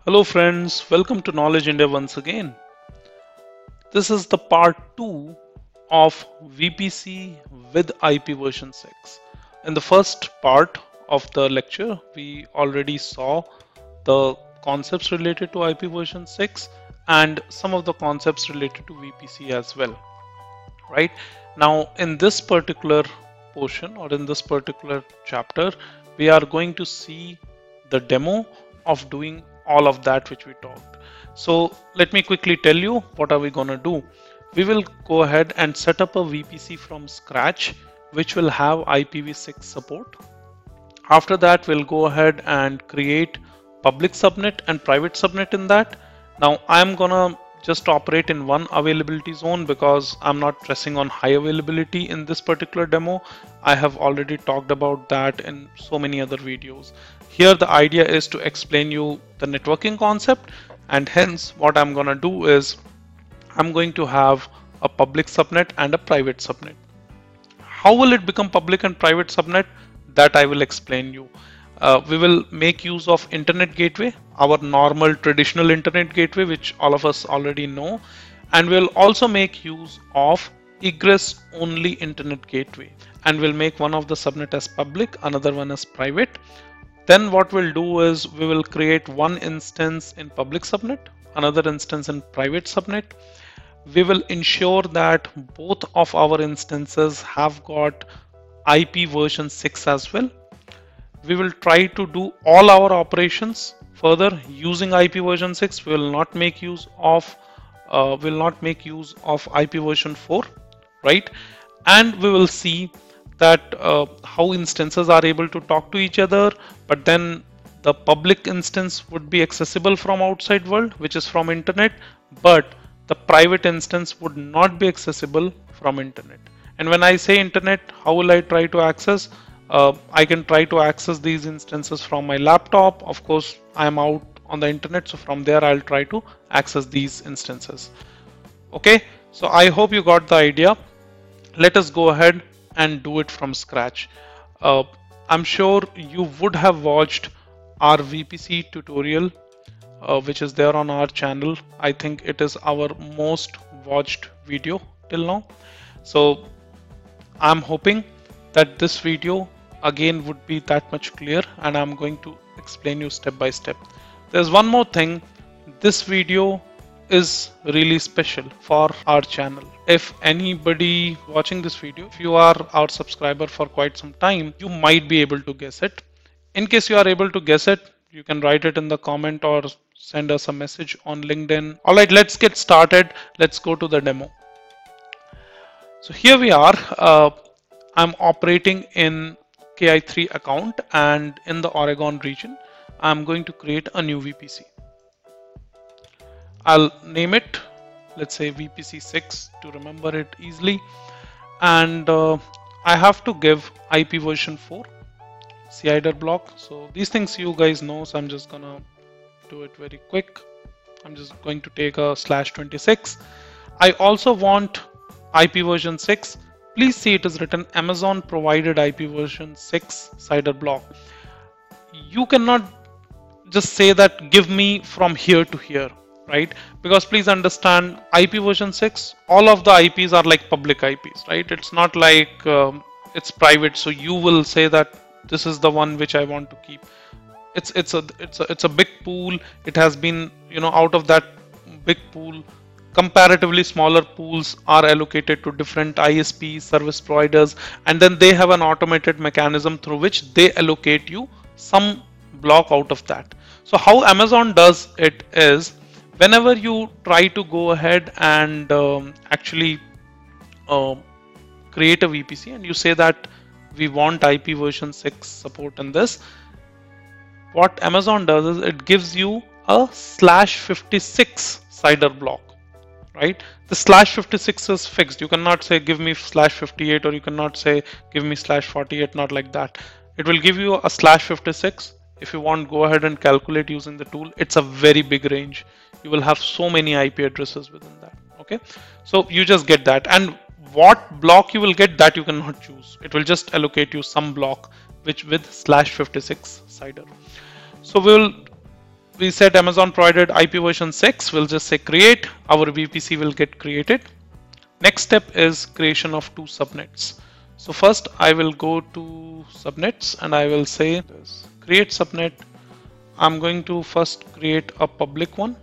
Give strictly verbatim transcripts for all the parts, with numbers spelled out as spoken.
Hello friends, welcome to Knowledge India once again. This is the part two of V P C with I P version six. In the first part of the lecture, we already saw the concepts related to I P version six and some of the concepts related to V P C as well. Right? Now, in this particular portion or in this particular chapter, we are going to see the demo of doing all of that which we talked. So let me quickly tell you what are we going to do. We will go ahead and set up a V P C from scratch which will have I P v six support. After that, we'll go ahead and create public subnet and private subnet in that. Now I'm gonna just operate in one availability zone because I'm not pressing on high availability in this particular demo. I have already talked about that in so many other videos. Here the idea is to explain you the networking concept, and hence what I'm gonna do is I'm going to have a public subnet and a private subnet. How will it become public and private subnet? That I will explain you. Uh, we will make use of internet gateway, our normal traditional internet gateway, which all of us already know, and we'll also make use of egress only internet gateway, and we'll make one of the subnet as public, another one as private. Then what we'll do is we will create one instance in public subnet, another instance in private subnet. We will ensure that both of our instances have got I P version six as well. We will try to do all our operations further using I P version six. We will not make use of uh, will not make use of I P version four, right? And we will see that uh, how instances are able to talk to each other, but then the public instance would be accessible from outside world, which is from internet, but the private instance would not be accessible from internet. And when I say internet, how will I try to access? Uh, I can try to access these instances from my laptop. Of course, I am out on the internet, so from there I'll try to access these instances. Okay, so I hope you got the idea. Let us go ahead and do it from scratch. Uh, I'm sure you would have watched our V P C tutorial, uh, which is there on our channel. I think it is our most watched video till now. So I'm hoping that this video again would be that much clear, and I'm going to explain you step by step. There's one more thing. This video is really special for our channel. If anybody watching this video, if you are our subscriber for quite some time, you might be able to guess it. In case you are able to guess it, you can write it in the comment or send us a message on LinkedIn. All right, let's get started. Let's go to the demo. So here we are. Uh, I'm operating in K I three account, and in the Oregon region, I'm going to create a new V P C. I'll name it, let's say V P C six to remember it easily. And uh, I have to give I P version four, C I D R block. So these things you guys know, so I'm just gonna do it very quick. I'm just going to take a slash twenty-six. I also want I P version six. Please see it is written Amazon provided I P version six C I D R block. You cannot just say that give me from here to here, right? Because please understand, I P version six, all of the I Ps are like public I Ps, right? It's not like um, it's private, so you will say that this is the one which I want to keep. It's it's a it's a it's a big pool. It has been, you know, out of that big pool, comparatively smaller pools are allocated to different I S Ps, service providers, and then they have an automated mechanism through which they allocate you some block out of that. So how Amazon does it is, whenever you try to go ahead and um, actually uh, create a V P C and you say that we want I P version six support in this, what Amazon does is it gives you a slash fifty-six C I D R block, right? The slash fifty-six is fixed. You cannot say give me slash fifty-eight, or you cannot say give me slash forty-eight, not like that. It will give you a slash fifty-six. If you want, go ahead and calculate using the tool. It's a very big range. You will have so many I P addresses within that. Okay, so you just get that, and what block you will get, that you cannot choose. It will just allocate you some block which with slash fifty-six C I D R. So we will we said Amazon provided I P version six. We'll just say create. Our V P C will get created. Next step is creation of two subnets. So first I will go to subnets and I will say create subnet. I'm going to first create a public one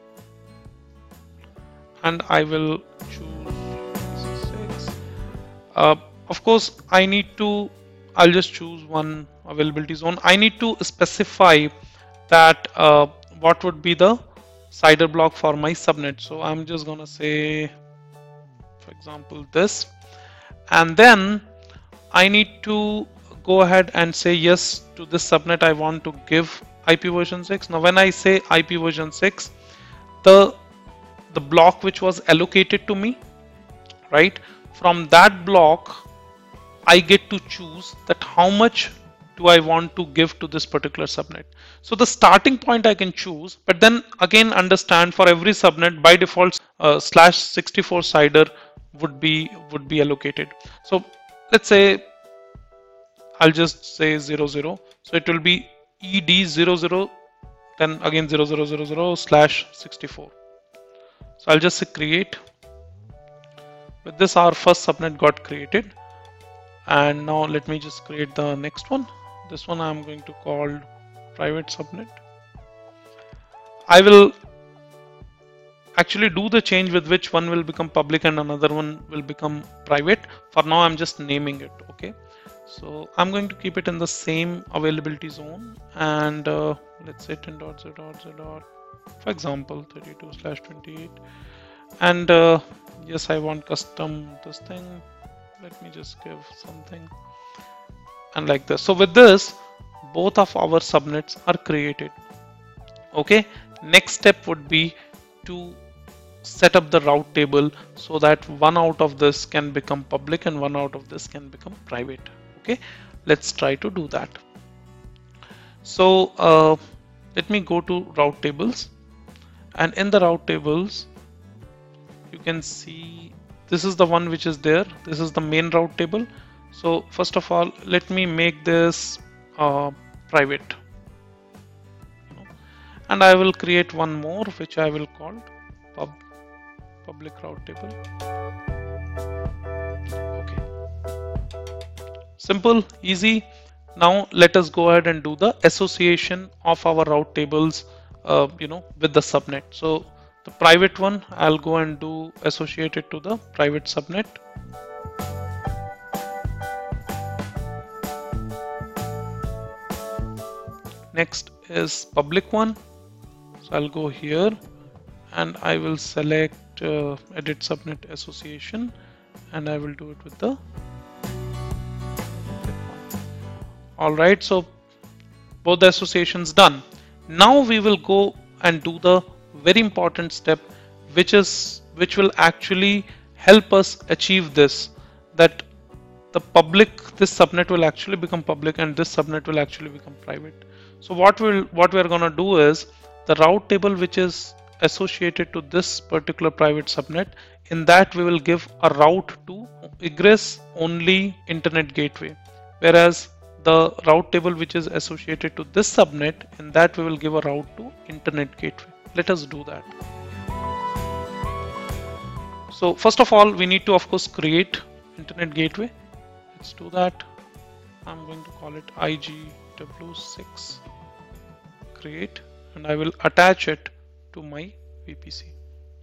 and I will choose six. Uh, of course I need to, I'll just choose one availability zone. I need to specify that uh, what would be the CIDR block for my subnet. So I'm just gonna say, for example, this, and then I need to go ahead and say yes to this subnet. I want to give I P version six. Now when I say I P version six, the the block which was allocated to me, right, from that block I get to choose that how much do I want to give to this particular subnet. So the starting point I can choose, but then again understand for every subnet by default uh, slash sixty-four CIDR would be would be allocated. So let's say I'll just say zero zero. So it will be E D zero zero, then again zero zero zero zero slash sixty-four. So I'll just say create. With this, our first subnet got created. And now let me just create the next one. This one I'm going to call private subnet. I will actually do the change with which one will become public and another one will become private. For now, I'm just naming it. Okay. So I'm going to keep it in the same availability zone, and uh, let's say ten dot zero dot zero dot, for example, thirty-two slash twenty-eight. And uh, yes, I want custom this thing. Let me just give something and like this. So with this, both of our subnets are created. Okay. Next step would be to set up the route table so that one out of this can become public and one out of this can become private. Okay, let's try to do that. So uh, let me go to route tables, and in the route tables you can see this is the one which is there. This is the main route table. So first of all, let me make this uh, private, and I will create one more which I will call pub public route table. Simple, easy. Now let us go ahead and do the association of our route tables, uh, you know, with the subnet. So the private one, I'll go and do associate it to the private subnet. Next is public one. So I'll go here and I will select uh, edit subnet association, and I will do it with the all right. So both the associations done. Now we will go and do the very important step, which is which will actually help us achieve this, that the public, this subnet will actually become public and this subnet will actually become private. So what we'll what we're gonna do is the route table which is associated to this particular private subnet, in that we will give a route to egress only internet gateway, whereas the route table which is associated to this subnet, in that we will give a route to internet gateway. Let us do that. So first of all, we need to of course create internet gateway. Let's do that. I'm going to call it I G W six create, and I will attach it to my V P C.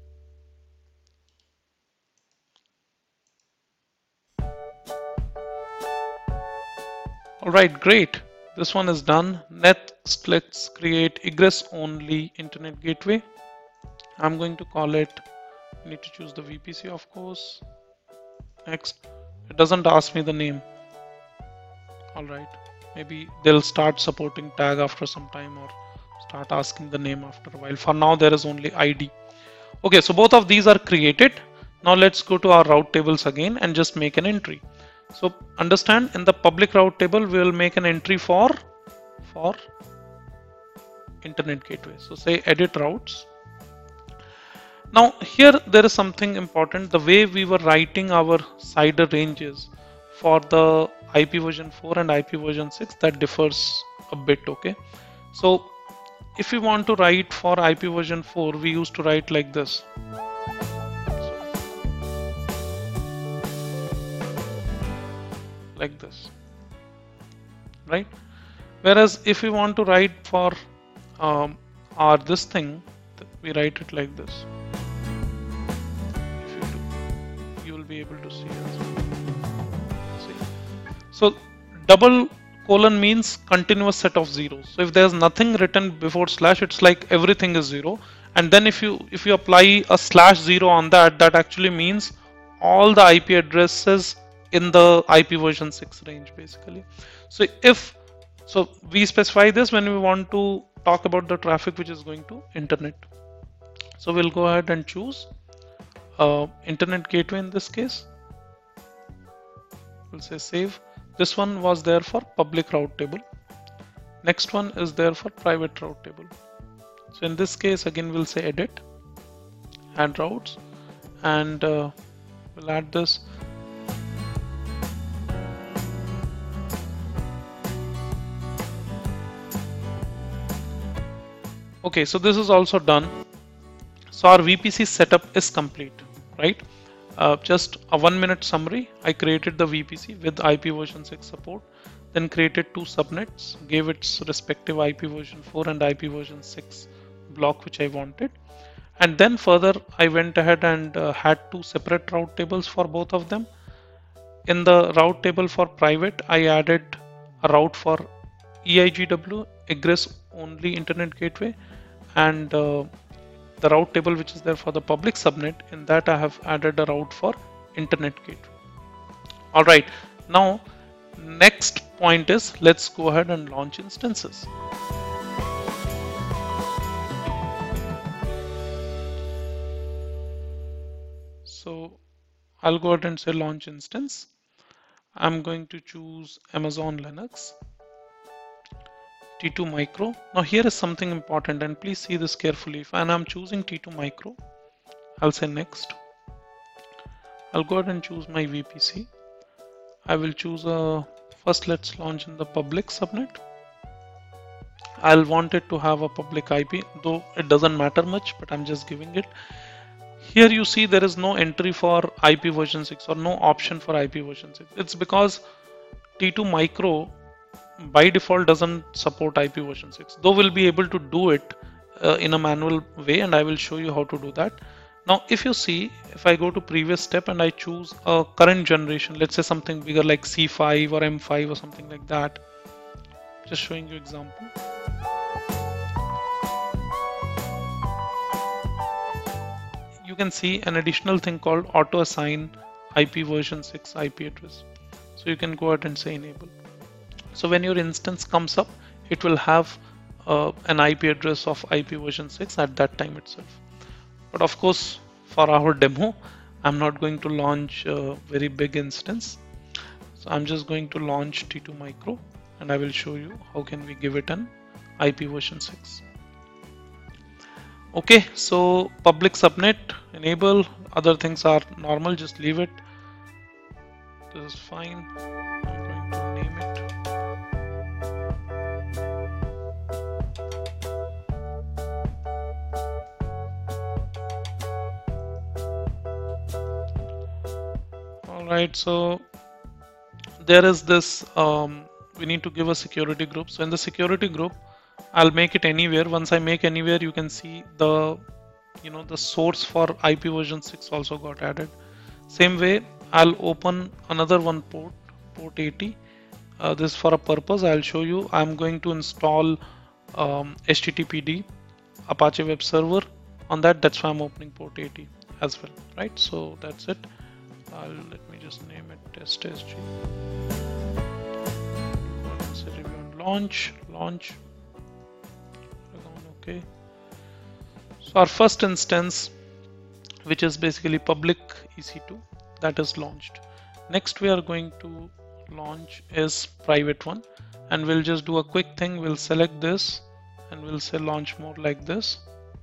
All right, great. This one is done. Next, let's create egress only internet gateway. I'm going to call it, I need to choose the V P C, of course. Next, it doesn't ask me the name. All right, maybe they'll start supporting tag after some time or start asking the name after a while. For now, there is only I D. Okay, so both of these are created. Now let's go to our route tables again and just make an entry. So understand, in the public route table, we will make an entry for, for internet gateway. So say edit routes. Now here there is something important. The way we were writing our CIDR ranges for the I P version four and I P version six, that differs a bit. Okay. So if we want to write for I P version four, we used to write like this. Like this, right? Whereas if we want to write for um, our this thing, we write it like this. If you do, you will be able to see as well. See. So double colon means continuous set of zeros. So if there's nothing written before slash, it's like everything is zero. And then if you if you apply a slash zero on that, that actually means all the I P addresses in the I P version six range basically. So if so we specify this when we want to talk about the traffic which is going to internet. So we'll go ahead and choose uh, internet gateway in this case. We'll say save. This one was there for public route table. Next one is there for private route table. So in this case again we'll say edit, add routes, and uh, we'll add this. Okay, so this is also done. So our V P C setup is complete, right? Uh, just a one minute summary. I created the V P C with I P version six support, then created two subnets, gave its respective I P version four and I P version six block which I wanted. And then further I went ahead and uh, had two separate route tables for both of them. In the route table for private, I added a route for E I G W, egress only internet gateway, and uh, the route table which is there for the public subnet, in that I have added a route for internet gateway. All right, now next point is let's go ahead and launch instances. So I'll go ahead and say launch instance. I'm going to choose Amazon Linux, T two Micro. Now here is something important, and please see this carefully. If I'm choosing T two Micro, I'll say next. I'll go ahead and choose my V P C. I will choose a first. Let's launch in the public subnet. I'll want it to have a public I P, though it doesn't matter much, but I'm just giving it. Here you see there is no entry for I P version six or no option for I P version six. It's because T two Micro by default doesn't support I P version six, though we'll be able to do it uh, in a manual way, and I will show you how to do that. Now if you see, if I go to previous step and I choose a current generation, let's say something bigger like C five or M five or something like that, just showing you example. You can see an additional thing called auto assign I P version six I P address. So you can go ahead and say enable. So when your instance comes up, it will have uh, an I P address of I P version six at that time itself. But of course, for our demo, I'm not going to launch a very big instance. So I'm just going to launch T two Micro, and I will show you how can we give it an I P version six. Okay, so public subnet, enable, other things are normal, just leave it. This is fine. I'm going to name it. Alright, so there is this, um, we need to give a security group. So in the security group, I'll make it anywhere. Once I make anywhere, you can see the, you know, the source for I P version six also got added. Same way, I'll open another one port, port eighty. Uh, this is for a purpose. I'll show you. I'm going to install um, H T T P D, Apache Web Server on that. That's why I'm opening port eighty as well, right? So that's it. I'll, let me just name it test S G. Review and launch, launch. Okay. So our first instance, which is basically public E C two, that is launched. Next we are going to launch is private one, and we'll just do a quick thing. We'll select this and we'll say launch more like this,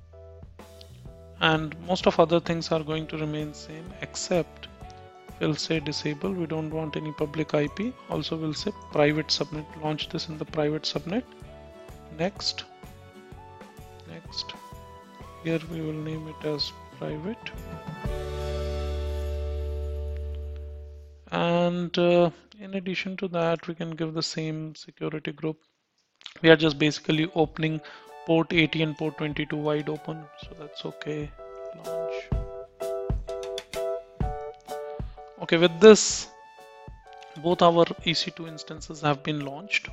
and most of other things are going to remain same, except we'll say disable. We don't want any public I P. Also we'll say private subnet, launch this in the private subnet. Next. Next. Here we will name it as private. And uh, in addition to that, we can give the same security group. We are just basically opening port eighty and port twenty-two wide open, so that's okay. Launch. Okay, with this, both our E C two instances have been launched.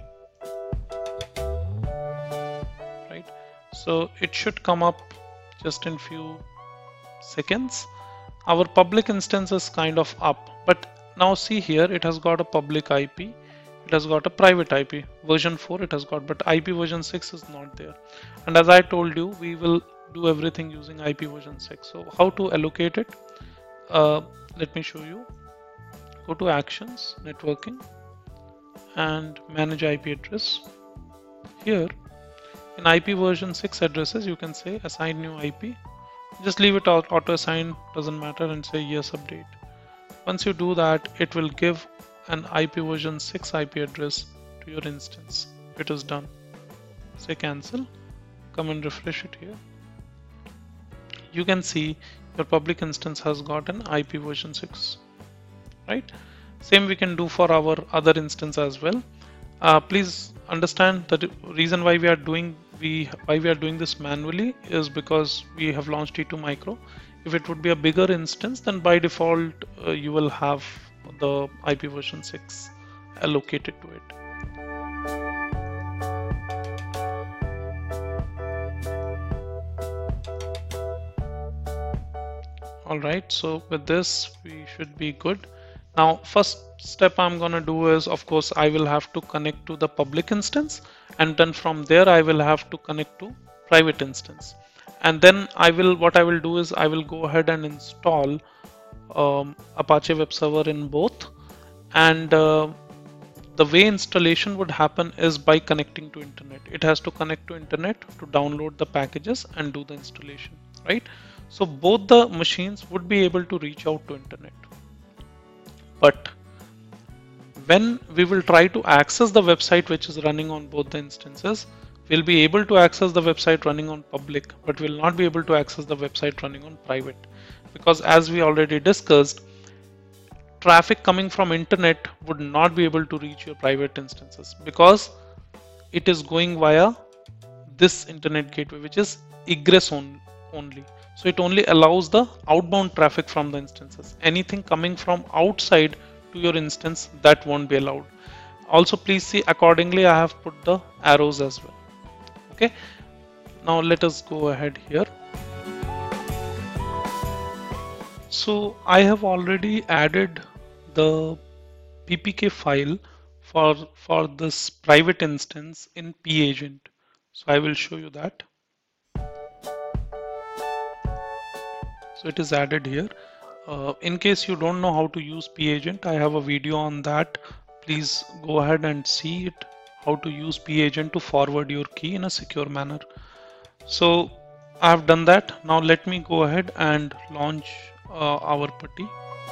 Right, so it should come up just in few seconds. Our public instance is kind of up, but now see here, it has got a public I P, it has got a private I P. Version four it has got, but I P version six is not there. And as I told you, we will do everything using I P version six. So how to allocate it? Uh, let me show you. Go to Actions, Networking, and Manage I P Address. Here, in I P version six addresses, you can say Assign New I P. Just leave it out, auto assign, doesn't matter, and say Yes, update. Once you do that, it will give an I P version six I P address to your instance. It is done. Say cancel, come and refresh it here. You can see your public instance has got an I P version six, right? Same we can do for our other instance as well. Uh, please understand that the reason why we are doing we why we are doing this manually is because we have launched T two Micro. If it would be a bigger instance, then by default uh, you will have the I P version six allocated to it. Alright, so with this we should be good. Now first step I'm gonna do is, of course, I will have to connect to the public instance, and then from there I will have to connect to private instance. And then I will what I will do is I will go ahead and install um, Apache Web Server in both, and uh, the way installation would happen is by connecting to internet. It has to connect to internet to download the packages and do the installation, right? So both the machines would be able to reach out to internet. But when we will try to access the website which is running on both the instances, we'll be able to access the website running on public, but we'll not be able to access the website running on private. Because as we already discussed, traffic coming from internet would not be able to reach your private instances because it is going via this internet gateway, which is egress on, only. So it only allows the outbound traffic from the instances. Anything coming from outside to your instance, that won't be allowed. Also, please see accordingly, I have put the arrows as well. Okay, now let us go ahead here. So I have already added the P P K file for for this private instance in pagent. So I will show you that. So it is added here. Uh, in case you don't know how to use pagent, I have a video on that. Please go ahead and see it, how to use pagent to forward your key in a secure manner. So I have done that. Now let me go ahead and launch uh, our putty.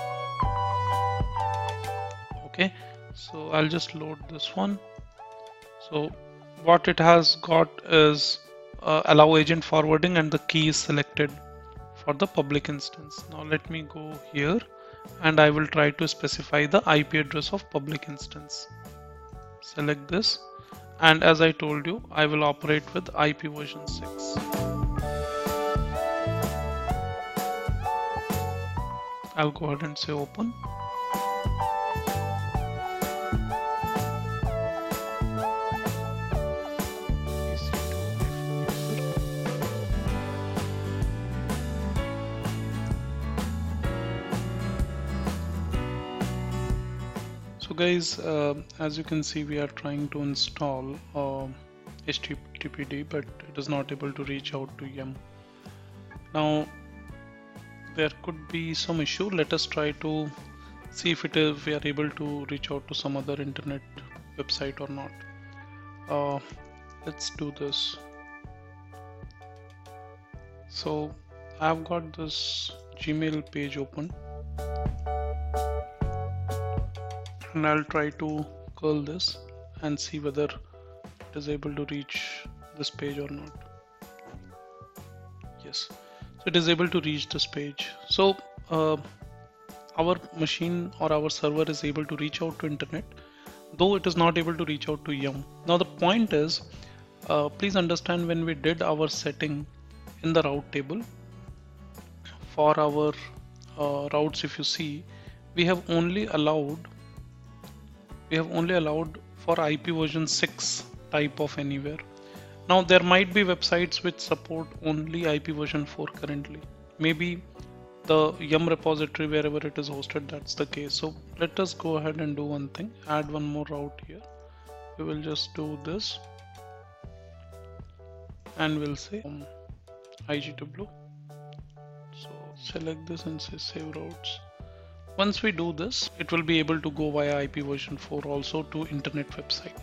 Okay, so I'll just load this one. So what it has got is uh, allow agent forwarding, and the key is selected for the public instance. Now let me go here and I will try to specify the I P address of public instance. Select this, and as I told you, I will operate with I P version six. I'll go ahead and say open. So guys, uh, as you can see, we are trying to install uh, H T T P D, but it is not able to reach out to yum. Now there could be some issue. Let us try to see if it is we are able to reach out to some other internet website or not. Uh, let's do this. So I've got this Gmail page open, and I'll try to curl this and see whether it is able to reach this page or not. Yes, so it is able to reach this page. So uh, our machine or our server is able to reach out to internet, though it is not able to reach out to Yum. Now the point is, uh, please understand, when we did our setting in the route table for our uh, routes, if you see, we have only allowed we have only allowed for I P version six type of anywhere. Now there might be websites which support only I P version four currently. Maybe the Yum repository, wherever it is hosted, that's the case. So let us go ahead and do one thing, add one more route here. We will just do this and we'll say um, I G W. So select this and say save routes. Once we do this, it will be able to go via I P version four also to internet website.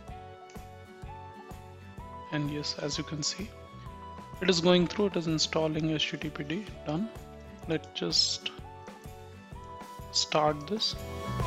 And yes, as you can see, it is going through, it is installing H T T P D, done. Let's just start this.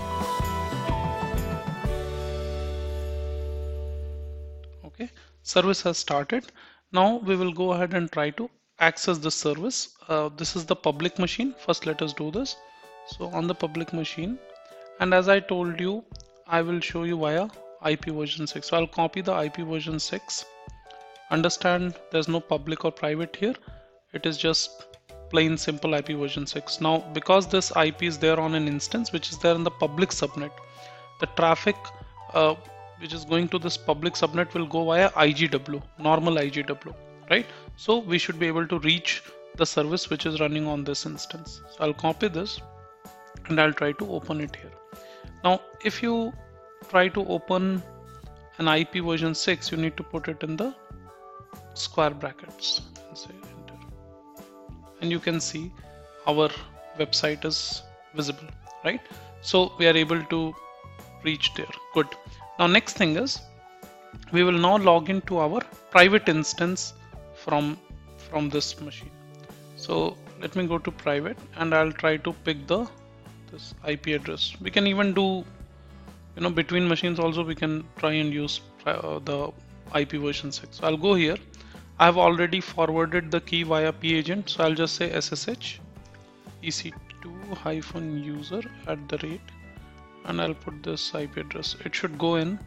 Okay, service has started. Now we will go ahead and try to access the service. Uh, this is the public machine. First, let us do this. So on the public machine, and as I told you, I will show you via I P version six. So I'll copy the I P version six. Understand, there's no public or private here. It is just plain simple I P version six. Now, because this I P is there on an instance which is there in the public subnet, the traffic uh, which is going to this public subnet will go via I G W, normal I G W, right? So we should be able to reach the service which is running on this instance. So I'll copy this and I'll try to open it here. Now, if you try to open an I P version six, you need to put it in the square brackets and say enter. And you can see our website is visible, right? So we are able to reach there. Good. Now next thing is, we will now log into our private instance from from this machine. So let me go to private and I'll try to pick the this I P address. We can even do, you know, between machines also we can try and use uh, the I P version six. So I'll go here. I have already forwarded the key via P agent, so I'll just say S S H E C two hyphen user at the rate, and I'll put this I P address. It should go in.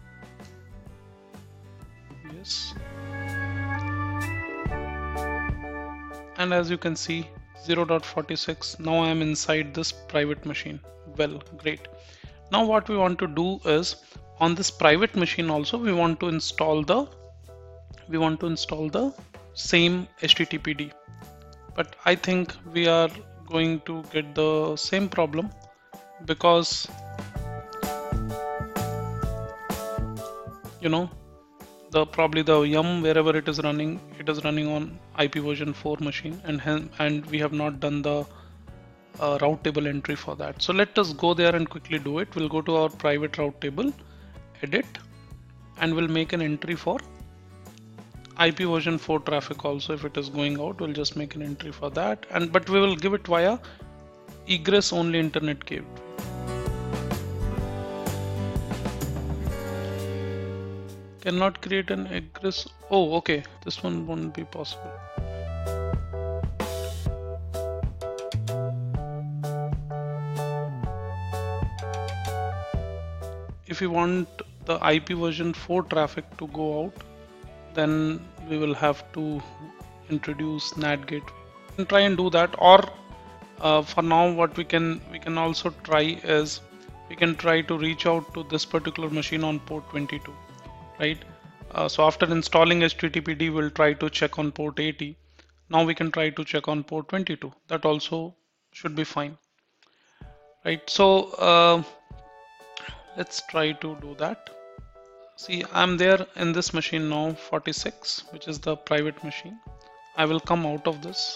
Yes. And as you can see, zero dot forty-six. Now I am inside this private machine. Well, great. Now what we want to do is, on this private machine also we want to install the we want to install the same H T T P D, but I think we are going to get the same problem because, you know, the probably the Yum, wherever it is running, it is running on I P version four machine, and and we have not done the uh, route table entry for that. So let us go there and quickly do it. We'll go to our private route table, edit, and we'll make an entry for I P version four traffic also. If it is going out, we'll just make an entry for that, and but we will give it via egress only internet gateway. Cannot create an egress. Oh, okay, this one won't be possible. If you want the I P version four traffic to go out, then we will have to introduce N A T gateway and try and do that. Or uh, for now, what we can we can also try is we can try to reach out to this particular machine on port twenty-two, right? Uh, so after installing H T T P D, we'll try to check on port eighty. Now we can try to check on port twenty-two. That also should be fine, right? So uh, let's try to do that. See, I'm there in this machine now, forty-six, which is the private machine. I will come out of this.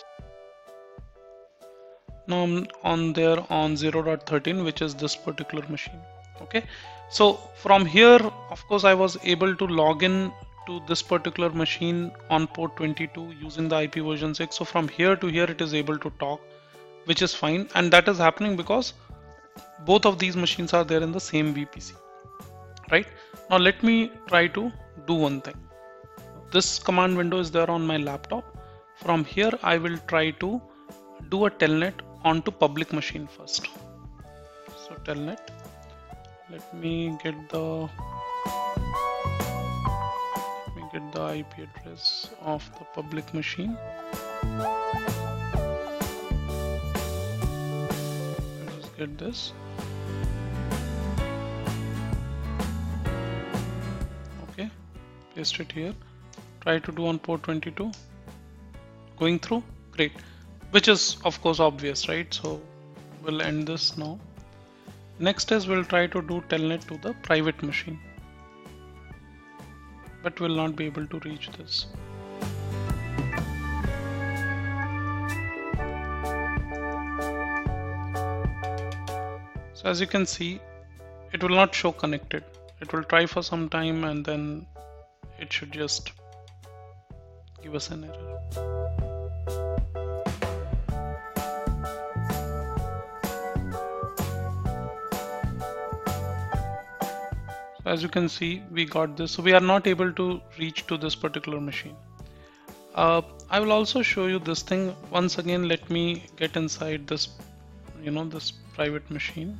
Now I'm on there on zero dot thirteen, which is this particular machine. Okay, so from here, of course, I was able to log in to this particular machine on port twenty-two using the I P version six. So from here to here, it is able to talk, which is fine. And that is happening because both of these machines are there in the same V P C, right? Now let me try to do one thing. This command window is there on my laptop. From here I will try to do a telnet onto public machine first. So telnet, let me get the let me get the I P address of the public machine. I'll just get this. Okay, paste it here. Try to do on port twenty-two. Going through, great, which is of course obvious, right? So we'll end this now. Next is we'll try to do telnet to the private machine, but we'll not be able to reach this. So as you can see, it will not show connected. It will try for some time and then it should just give us an error. As you can see, we got this. So we are not able to reach to this particular machine. Uh, I will also show you this thing. Once again, let me get inside this, you know, this private machine.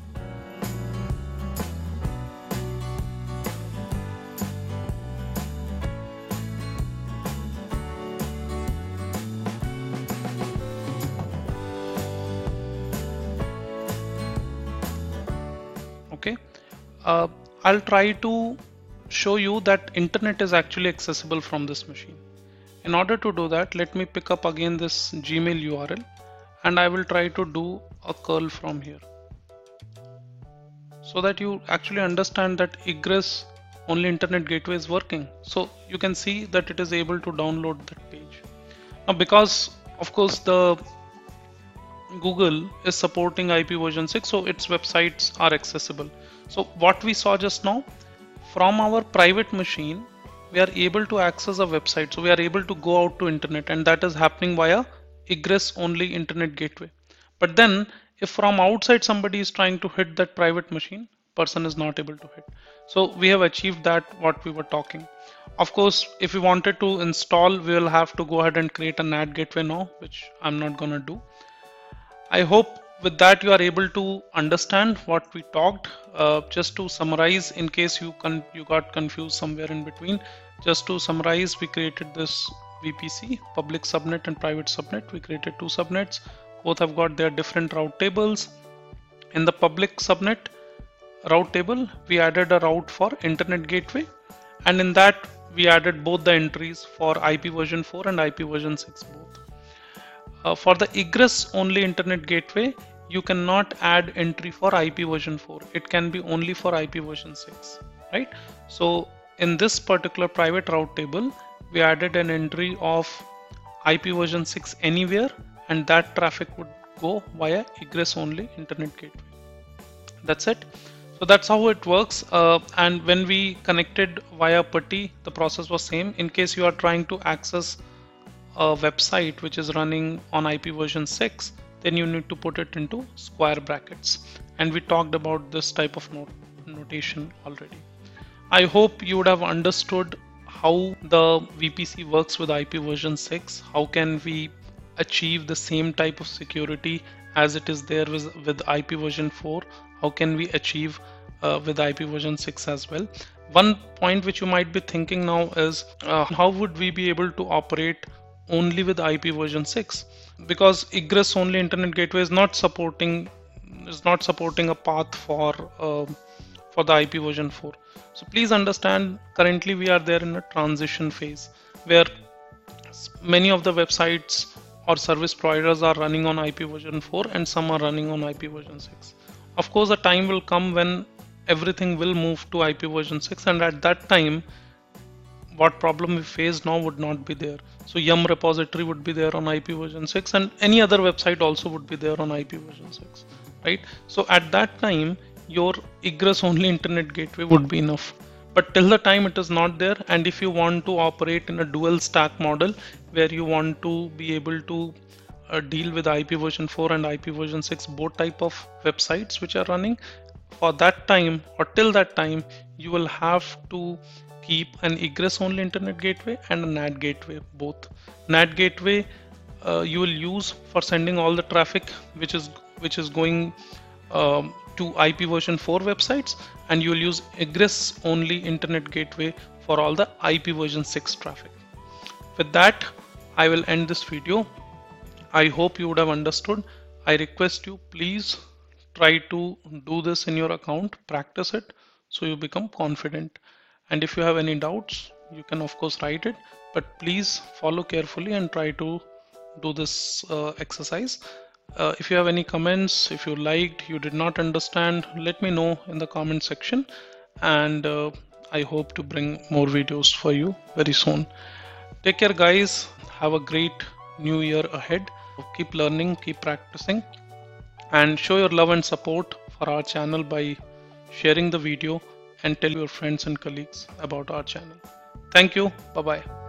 Okay. Uh, I'll try to show you that internet is actually accessible from this machine. In order to do that, let me pick up again this Gmail U R L and I will try to do a curl from here so that you actually understand that egress only internet gateway is working. So you can see that it is able to download that page. Now, because of course the Google is supporting I P version six, so its websites are accessible. So what we saw just now, from our private machine, we are able to access a website. So we are able to go out to internet, and that is happening via egress only internet gateway. But then if from outside somebody is trying to hit that private machine, person is not able to hit. So we have achieved that what we were talking. Of course, if we wanted to install, we will have to go ahead and create a N A T gateway now, which I'm not gonna do. I hope with that you are able to understand what we talked. Uh, just to summarize, in case you con you got confused somewhere in between, just to summarize, we created this V P C, public subnet and private subnet. We created two subnets. Both have got their different route tables. In the public subnet route table, we added a route for internet gateway, and in that we added both the entries for I P version four and I P version six both. Uh, for the egress only internet gateway, you cannot add entry for I P version four. It can be only for I P version six, right? So in this particular private route table, we added an entry of I P version six anywhere, and that traffic would go via egress only internet gateway. That's it. So that's how it works. Uh, and when we connected via PuTTY, the process was same. In case you are trying to access a website which is running on I P version six, then you need to put it into square brackets. And we talked about this type of not notation already. I hope you would have understood how the V P C works with I P version six. How can we achieve the same type of security as it is there with, with I P version four? How can we achieve uh, with I P version six as well? One point which you might be thinking now is uh, how would we be able to operate only with I P version six, because egress only internet gateway is not supporting is not supporting a path for uh, for the I P version four. So please understand, currently we are there in a transition phase where many of the websites or service providers are running on I P version four and some are running on I P version six. Of course, a time will come when everything will move to I P version six, and at that time what problem we face now would not be there. So Yum repository would be there on I P version six, and any other website also would be there on I P version six, right? So at that time your egress only internet gateway would be enough. But till the time it is not there, and if you want to operate in a dual stack model where you want to be able to uh, deal with I P version four and I P version six, both type of websites which are running, for that time or till that time you will have to keep an egress only internet gateway and a N A T gateway both. N A T gateway uh, you will use for sending all the traffic which is which is going um, to I P version four websites, and you will use egress only internet gateway for all the I P version six traffic. With that, I will end this video. I hope you would have understood. I request you, please try to do this in your account, practice it so you become confident. And if you have any doubts, you can of course write it, but please follow carefully and try to do this uh, exercise. Uh, if you have any comments, if you liked, you did not understand, let me know in the comment section, and uh, I hope to bring more videos for you very soon. Take care guys, have a great new year ahead. Keep learning, keep practicing, and show your love and support for our channel by sharing the video and tell your friends and colleagues about our channel. Thank you. Bye bye.